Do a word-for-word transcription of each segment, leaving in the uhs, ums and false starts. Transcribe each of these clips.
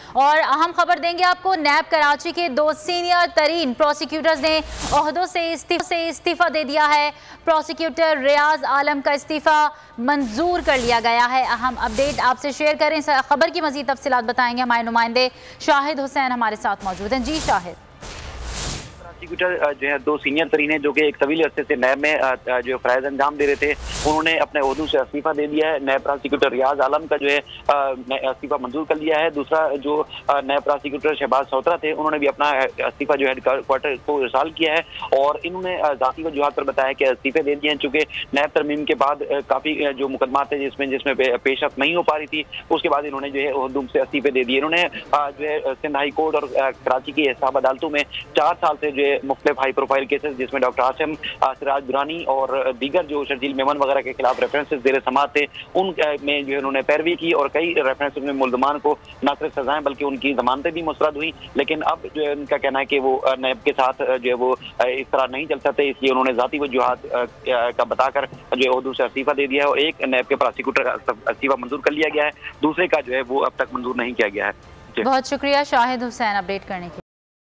और अहम खबर देंगे आपको, नैब कराची के दो सीनियर तरीन प्रोसिक्यूटर्स ने ओहदों से इस्तीफा से इस्तीफा दे दिया है। प्रोसिक्यूटर रियाज आलम का इस्तीफा मंजूर कर लिया गया है। अहम अपडेट आपसे शेयर करें, खबर की मजीद तफसीलात बताएंगे हमारे नुमाइंदे शाहिद हुसैन हमारे साथ मौजूद हैं। जी शाहिद। प्रोसिक्यूटर जो है दो सीनियर तरीन है जो कि एक तवील अरसे से नैब में जो फ़राइज़ अंजाम दे रहे थे, उन्होंने अपने ओहदों से इस्तीफा दे दिया है। नैब प्रोसिक्यूटर रियाज आलम का जो है इस्तीफा मंजूर कर लिया है। दूसरा जो नैब प्रोसिक्यूटर शहबाज सौतरा थे, उन्होंने भी अपना इस्तीफा जो हेड क्वार्टर को इरसाल किया है और इन्होंने ज़ाती वजूहात पर बताया कि इस्तीफे दे दिए हैं। चूँकि नैब तरमीम के बाद काफ़ी जो मुकदमा थे जिसमें जिसमें पेशरफ नहीं हो पा रही थी, उसके बाद इन्होंने जो है ओहदों से इस्तीफे दे दिए। इन्होंने जो है सिंध हाई कोर्ट और कराची की हिसाब अदालतों में चार साल से जो मुख्तलिफ हाई प्रोफाइल केसेस जिसमें डॉक्टर आसिम, सिराज दुरानी और दीगर जो शर्जील मेमन वगैरह के खिलाफ रेफरेंसेस जेर समात थे, उन में जो है उन्होंने पैरवी की और कई रेफरेंसेस में मुल्जमान को न सिर्फ सजाएं बल्कि उनकी जमानतें भी मुस्तरद हुई। लेकिन अब जो है उनका कहना है कि वो नैब के साथ जो है वो इस तरह नहीं चल सकते, इसलिए उन्होंने ज़ाती वजूहात का बताकर जो है ओहदों से इस्तीफा दे दिया है और एक नैब के प्रोसिक्यूटर का इस्तीफा मंजूर कर लिया गया है, दूसरे का जो है वो अब तक मंजूर नहीं किया गया है। बहुत शुक्रिया शाहिद हुसैन अपडेट करने के लिए।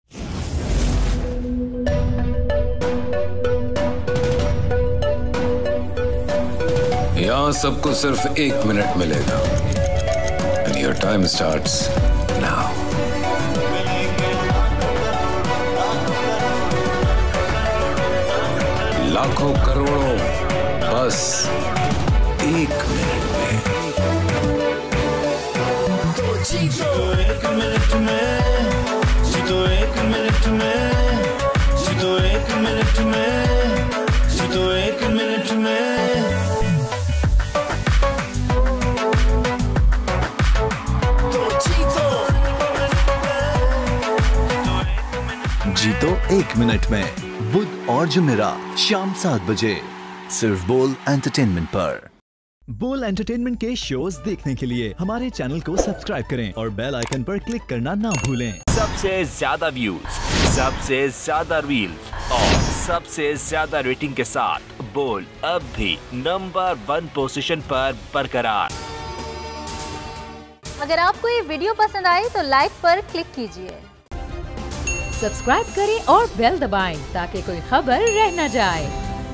यहाँ सबको सिर्फ एक मिनट मिलेगा and your time starts now. लाखों करोड़ों बस एक मिनट में। जीतो एक मिनट में, जीतो एक मिनट में, जीतो एक मिनट में, जीतो एक मिनट में। जीतो एक मिनट में, बुध और जुमेरात शाम सात बजे सिर्फ बोल एंटरटेनमेंट पर। बोल एंटरटेनमेंट के शोज देखने के लिए हमारे चैनल को सब्सक्राइब करें और बेल आइकन पर क्लिक करना ना भूलें। सबसे ज्यादा व्यूज, सबसे ज्यादा रील्स और सबसे ज्यादा रेटिंग के साथ बोल अब भी नंबर वन पोजीशन पर बरकरार। अगर आपको ये वीडियो पसंद आई तो लाइक पर क्लिक कीजिए, सब्सक्राइब करें और बेल दबाएं ताकि कोई खबर रह न जाए।